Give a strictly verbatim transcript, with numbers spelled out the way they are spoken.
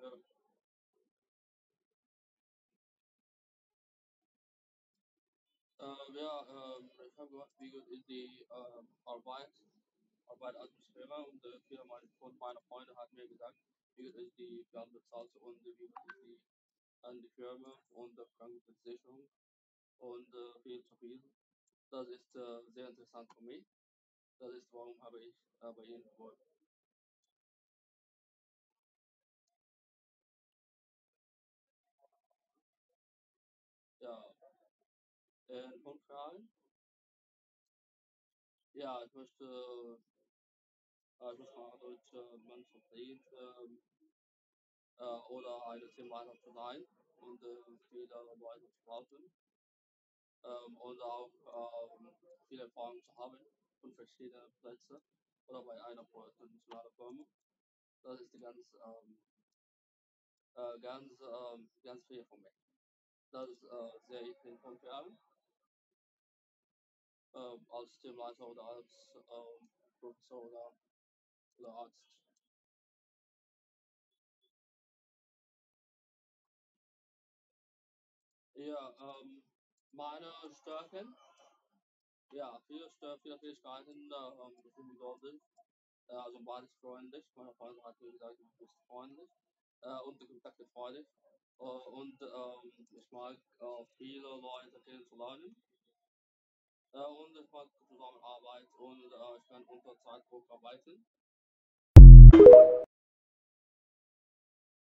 Ja, äh, ja ähm, ich habe gemacht, wie gut ist die ähm, Arbeit, Arbeitatmosphäre und äh, viele meine, von meiner Freunde hat mir gesagt, wie gut ist die Geld bezahlt und wie gut ist die an die Firma und die Krankenversicherung und äh, viel zu viel. Das ist äh, sehr interessant für mich. Das ist, warum habe ich äh, bei Ihnen geworben. Ja, in fünf Jahren, ja, ich möchte, äh, ich möchte mal deutsche Menschen sehen ähm, äh, oder eine Teamleiter zu sein und äh, viele Leute zu helfen ähm, und auch ähm, viele Erfahrungen zu haben von verschiedenen Plätzen oder bei einer internationalen Firma. Das ist ganz, ähm, äh, ganz, ähm, ganz viel von mir. Das ist äh, sehe ich in fünf Jahren ähm, als Teamleiter oder als ähm, Professor oder, oder Arzt. Ja, ähm, meine Stärken, ja, viele, Stär viele Fähigkeiten äh, sind golden. Äh, also beides freundlich. Meine Freundin hat mir gesagt, du bist freundlich äh, und die Kontakte freudig. Äh, und ähm, ich mag äh, viele Leute kennenzulernen. Äh, und ich mag Zusammenarbeit und äh, ich kann unter Zeitdruck arbeiten.